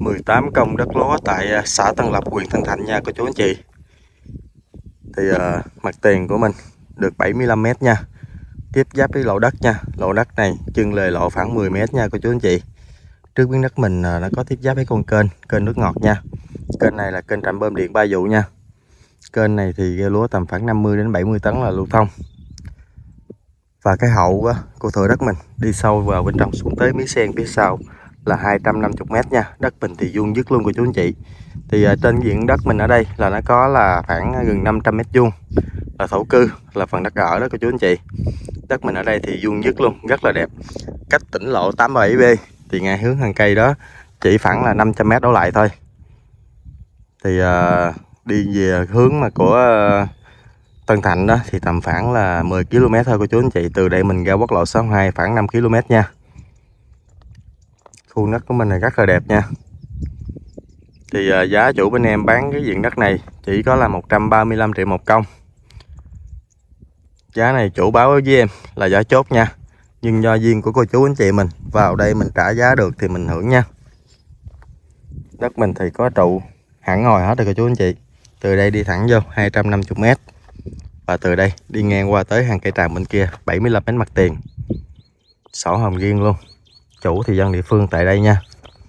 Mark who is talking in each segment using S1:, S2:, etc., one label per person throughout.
S1: 18 công đất lúa tại xã Tân Lập, huyện Tân Thạnh nha cô chú anh chị. Thì mặt tiền của mình được 75 m nha, tiếp giáp với lộ đất nha. Lộ đất này chừng lề lộ khoảng 10 m nha cô chú anh chị. Trước miếng đất mình nó có tiếp giáp với con kênh nước ngọt nha. Kênh này là kênh trạm bơm điện 3 vụ nha. Kênh này thì gieo lúa tầm khoảng 50 đến 70 tấn là lưu thông. Và cái hậu của thửa đất mình đi sâu vào bên trong xuống tới mí sen phía sau là 250 m nha. Đất mình thì vuông dứt luôn cô chú anh chị. Thì trên diện đất mình ở đây là nó có là khoảng gần 500 m2 là thổ cư, là phần đất ở đó cô chú anh chị. Đất mình ở đây thì vuông dứt luôn, rất là đẹp. Cách tỉnh lộ 87B thì ngay hướng hàng cây đó chỉ khoảng là 500 m đổ lại thôi. Thì đi về hướng mà của Tân Thạnh đó thì tầm khoảng là 10 km thôi cô chú anh chị. Từ đây mình ra quốc lộ 62 khoảng 5 km nha. Khu đất của mình này rất là đẹp nha. Thì giá chủ bên em bán cái diện đất này chỉ có là 135 triệu một công. Giá này chủ báo với em là giá chốt nha. Nhưng do duyên của cô chú anh chị mình vào đây mình trả giá được thì mình hưởng nha. Đất mình thì có trụ hẳn ngồi hết rồi cô chú anh chị. Từ đây đi thẳng vô 250 m. Và từ đây đi ngang qua tới hàng cây tràm bên kia 75 m mặt tiền. Sổ hồng riêng luôn. Chủ thì dân địa phương tại đây nha.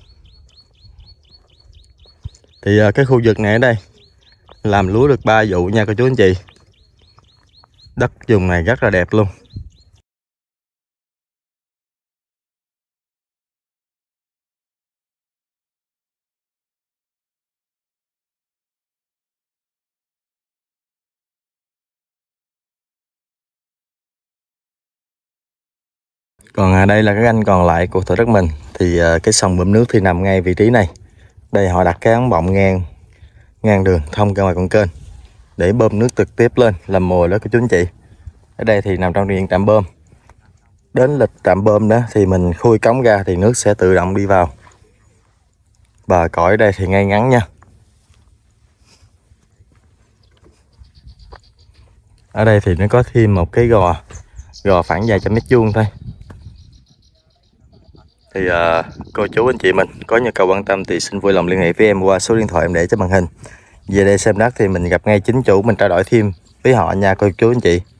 S1: Thì cái khu vực này ở đây làm lúa được 3 vụ nha cô chú anh chị. Đất vùng này rất là đẹp luôn. Còn đây là cái ranh còn lại của thửa đất mình. Thì cái sông bơm nước thì nằm ngay vị trí này. Đây họ đặt cái ống bọng ngang đường thông ra ngoài con kênh để bơm nước trực tiếp lên làm mồi đó cô chú anh chị. Ở đây thì nằm trong diện trạm bơm. Đến lịch trạm bơm đó thì mình khui cống ra thì nước sẽ tự động đi vào. Và cõi ở đây thì ngay ngắn nha. Ở đây thì nó có thêm một cái gò khoảng vài trăm mét vuông thôi. Thì cô chú anh chị mình có nhu cầu quan tâm thì xin vui lòng liên hệ với em qua số điện thoại em để trên màn hình. Về đây xem đất thì mình gặp ngay chính chủ, mình trao đổi thêm với họ nha cô chú anh chị.